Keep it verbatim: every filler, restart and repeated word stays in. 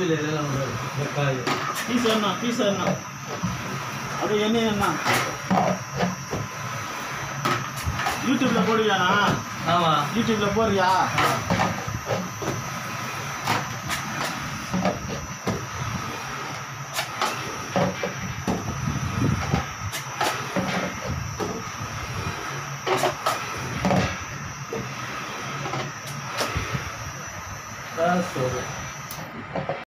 மூஞ்சில எல்லாம் இந்த காய் பீஸ் என்ன பீஸ் என்ன அது என்ன என்ன யூடியூப்ல போடுவியாண்ணா? ஆமா யூடியூப்ல போடுறியா? That's so good.